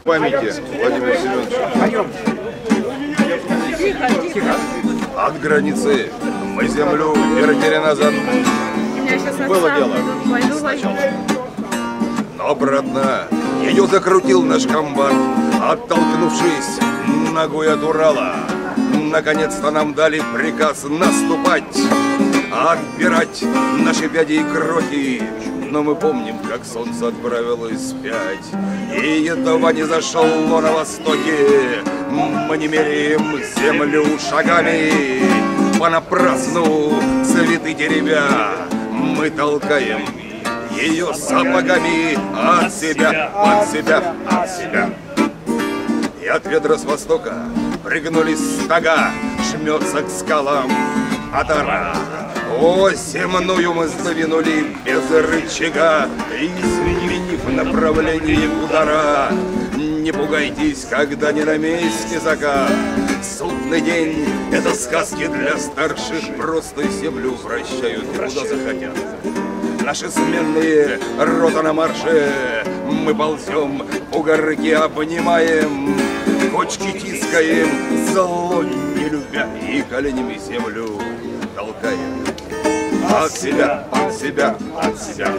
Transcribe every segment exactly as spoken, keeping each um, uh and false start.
памяти Владимира Семеновича. От границы мы землю вертели назад. Было дело сначала. Но, братна, ее закрутил наш комбат, оттолкнувшись ногой от Урала. Наконец-то нам дали приказ наступать, отбирать наши пяди и крохи. Но мы помним, как солнце отправилось вспять, и едва не зашло на востоке. Мы не меряем землю шагами, понапрасну цветы теребя. Мы толкаем ее сапогами от себя, от себя, от себя. И от ветра с востока пригнулись стога, жмется к скалам отара. Осенную мы сдвинули без рычага, изменив направление удара. Не пугайтесь, когда не на месте закат. Судный день — это сказки для старших, просто землю вращают куда захотят. Наши сменные рота на марше, мы ползем, бугорки обнимаем, кочки тискаем, зло не любя, и коленями землю толкаем. От себя, от себя, от себя.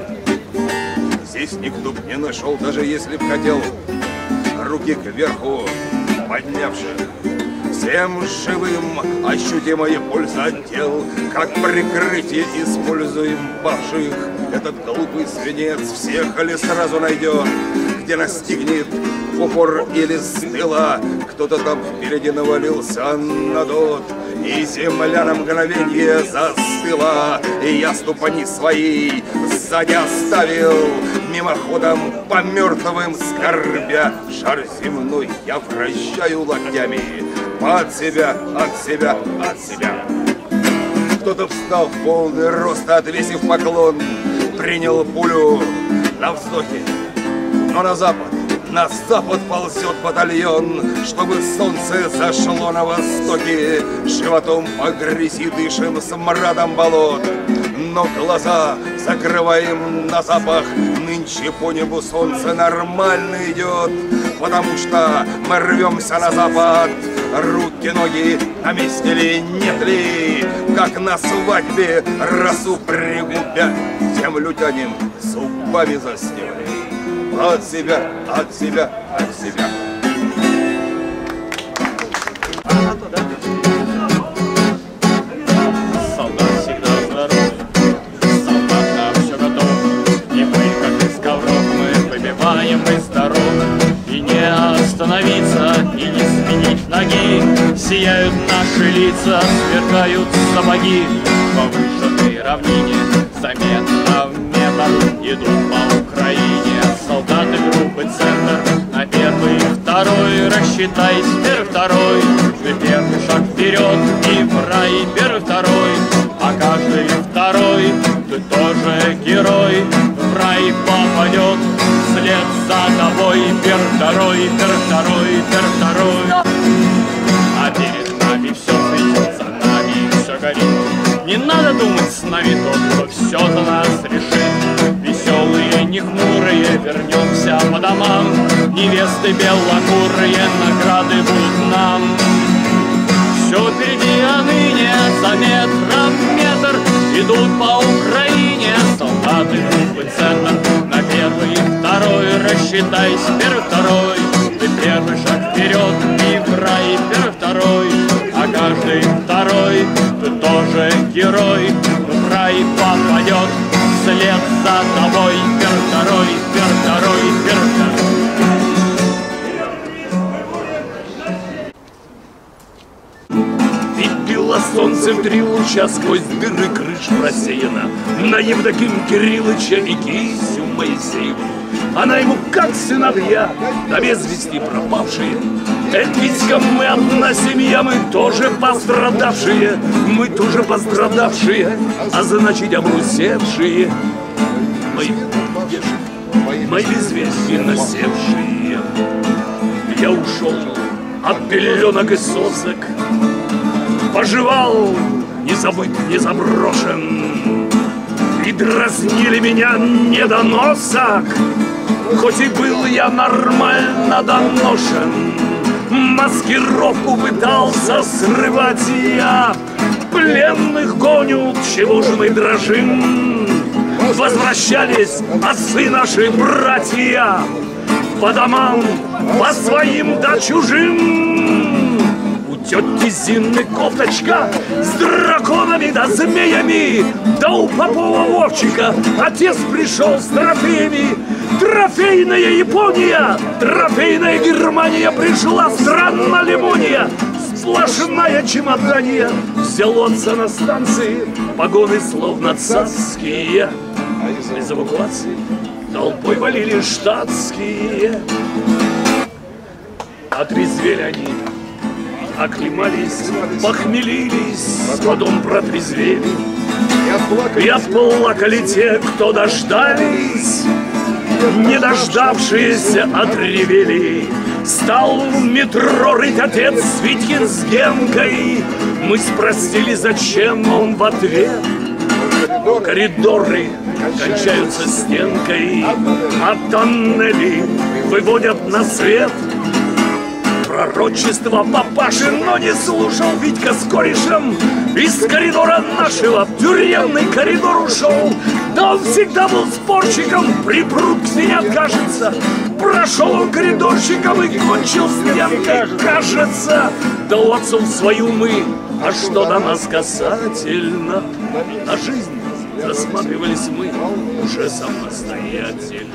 Здесь никто б не нашел, даже если б хотел, руки кверху поднявших. Всем живым ощутимая польза от тел, как прикрытие используем павших. Этот глупый свинец всех или сразу найдет, где настигнет в упор или с тыла. Кто-то там впереди навалился на дот, и земля на мгновенье застыла. И я ступани свои сзади оставил, мимоходом по мертвым скорбя. Шар земной я вращаю локтями, от себя, от себя, от себя. Кто-то встал в полный рост, отвесив поклон, принял пулю на вздохе. Но на запад, на запад ползет батальон, чтобы солнце зашло на востоке. Животом по грязи дышим смрадом болот, но глаза закрываем на запах. Нынче по небу солнце нормально идет, потому что мы рвемся на запад. Руки, ноги на месте ли, нет ли, как на свадьбе росу пригубя. Землю тянем зубами за снег. От себя, от себя, от себя. Солдат всегда здоров, солдат на все готов. И мы, как из ковров, мы выбиваем из дорог. И не остановиться, и не сменить ноги. Сияют наши лица, сверкают сапоги. По выжженной равнине заметно в метр идут по Украине солдаты группы «Центр». На первый, второй, рассчитайся, первый, второй. Ты первый шаг вперед и в рай, первый, второй. А каждый второй, ты тоже герой, в рай попадет вслед за тобой. Первый, второй, первый, второй, первый, второй. А перед нами все цветет, за нами все горит. Не надо думать с нами тот, кто все за нас решит. Веселые, не хмурые, вернемся по домам. Невесты белокурые, награды будут нам. Все впереди, а ныне за метром метр идут по Украине солдаты группы «Центр». На первый, второй, рассчитайся, первый, второй. Ты первый шаг вперед и в рай, первый, второй. А каждый второй, ты тоже герой, в рай попадет вслед за тобой. Первый, второй, первый, второй, первый, второй. Солнцем три луча сквозь дыры крыш просеяна на Евдоким Кириллыча и Кисю Моисееву. Она ему как сыновья, да без вести пропавшие. Эх, Витька, мы одна семья, мы тоже пострадавшие, мы тоже пострадавшие, а значит обрусевшие. Мы, мы без вести насевшие. Я ушел от пеленок и сосок, поживал, не забыт, не заброшен. И дразнили меня недоносок. хоть и был я нормально доношен, маскировку пытался срывать я. Пленных гоню, чего же мы дрожим? Возвращались отцы наши братья по домам, по своим да чужим. У тетки Зины кофточка с драконами да змеями, да у Попова Вовчика отец пришел с трофеями. Трофейная Япония, трофейная Германия пришла, странно лимония, сплошная чемодания. Взял отца на станции, погоны словно царские. Из эвакуации толпой валили штатские. Отрезвели они, оклемались, похмелились, потом протрезвели. И отплакали те, кто дождались, не дождавшиеся отревели. Стал в метро рыть отец Витькин с Генкой. Мы спросили, зачем, он в ответ: коридоры кончаются стенкой, а тоннели выводят на свет. Пророчество папаши, но не слушал Витька с корешем. Из коридора нашего в тюремный коридор ушел. Да он всегда был спорщиком, припрут к стене откажется. Прошел он коридорщиком и кончил стенкой, кажется. Да у отцов свою мы, а что до нас касательно, на жизнь засматривались мы уже самостоятельно.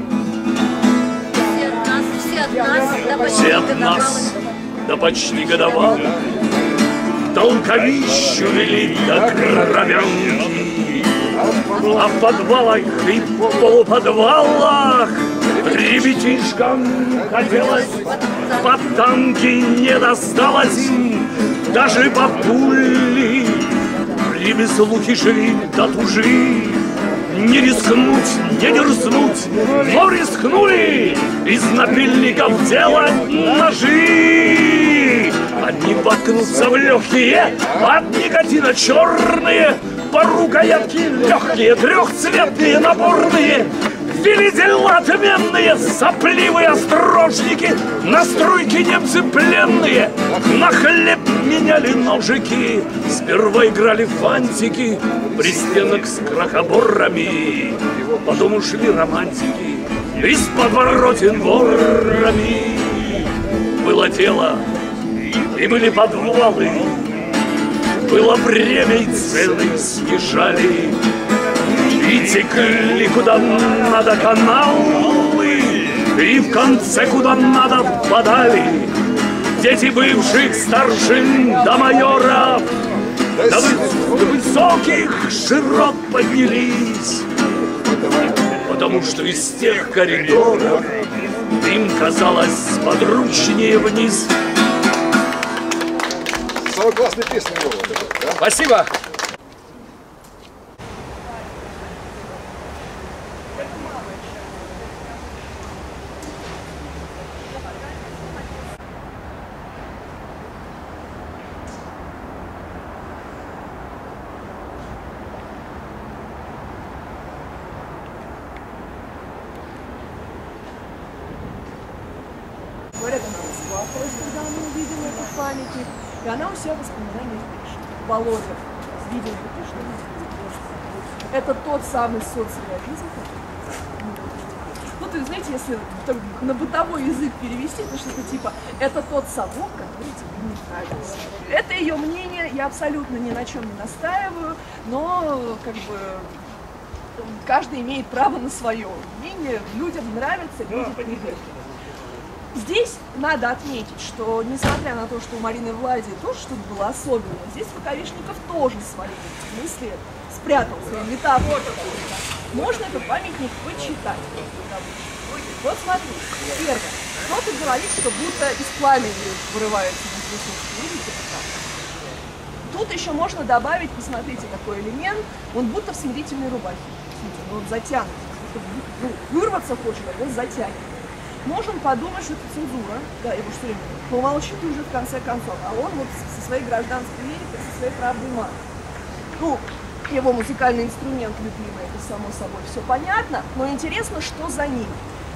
Все от нас, да почти годовалых, толковищу вели до кровянки. А в подвалах и полуподвалах ребятишкам хотелось под танки, не досталось им даже бабули. Ремеслу хиши да тужи, не рискнуть, не дерзнуть, но рискнули из напильников делать ножи. Одни воткнутся в легкие, от никотина черные, по рукоятки легкие, трехцветные, наборные. Вели дела отменные, сопливые острожники, на стройке немцы пленные, на хлеб меняли ножики. Сперва играли фантики, пристенок с крохоборами, потом ушли романтики из подворотен ворами. Было тело, и были подвалы, было время, и цены съезжали. И текли куда надо каналы, и в конце куда надо впадали. Дети бывших старшин до майоров, до высоких широт поднялись, потому что из тех коридоров им казалось подручнее вниз. Самая классная песня была. Да? Спасибо. Говорят, она расплакалась, когда она увидела этот памятник, и она у себя воспоминания пишет. Володя видел, что это тот самый соцреализм. Ну, то есть, знаете, если там, на бытовой язык перевести, то что-то типа, это тот совок, который тебе не нравится. Это ее мнение, я абсолютно ни на чем не настаиваю, но как бы каждый имеет право на свое мнение, людям нравится, людям не нравится. Здесь надо отметить, что, несмотря на то, что у Марины Влади тоже что-то было особенное, здесь Факовишников тоже в своем смысле спрятал свою метафору. Можно этот памятник почитать. Вот смотрите, первое. Кто-то говорит, что будто из пламени вырывается на видите, тут еще можно добавить, посмотрите, такой элемент, он будто в смирительной рубахе. Смотрите, он затянут. Ну, вырваться хочет, а он затянет. Можем подумать, что это цензура, да, его что ли, помолчит уже в конце концов, а он вот со своей гражданской лирикой, со своей правдой матки. Ну, его музыкальный инструмент любимый, это само собой все понятно, но интересно, что за ним.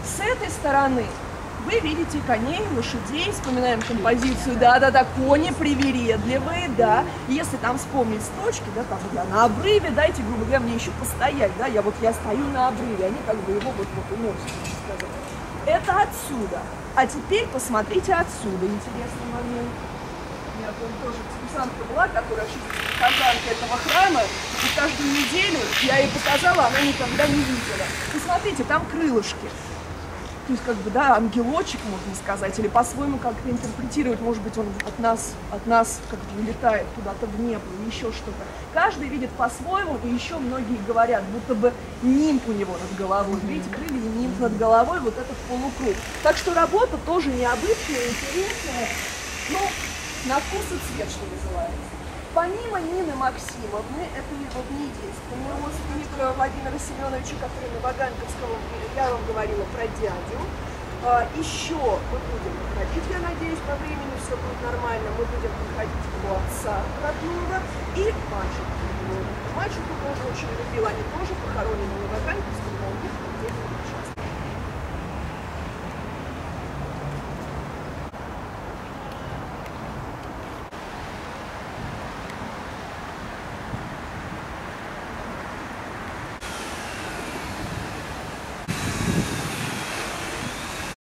С этой стороны вы видите коней, лошадей, вспоминаем композицию, да-да-да, кони привередливые, да. И если там вспомнить строчки, да, там я на обрыве, дайте, грубо говоря, мне еще постоять, да, я вот я стою на обрыве, они как бы его вот вот уносят, сказать. Это отсюда. А теперь посмотрите отсюда, интересный момент. Я тут тоже экскурсантка была, которая хозяйка этого храма, и каждую неделю я ей показала, она никогда не видела. И смотрите, там крылышки. То есть, как бы, да, ангелочек, можно сказать, или по-своему как-то интерпретировать, может быть, он от нас, от нас как бы улетает куда-то в небо, или еще что-то. Каждый видит по-своему, и еще многие говорят, будто бы нимб у него над головой. Видите, крылья и нимб над головой, вот этот полукруг. Так что работа тоже необычная, интересная, ну, на вкус и цвет, что называется. Помимо Нины Максимовны, это его не единственный родственник Владимира Семеновича, который на Ваганьковском, я вам говорила про дядю. Еще мы будем проходить, я надеюсь, по времени все будет нормально, мы будем проходить его отца родного и мачеху. Мачеху тоже очень любил, они тоже похоронены на Ваганьковском, но у них отдельный час.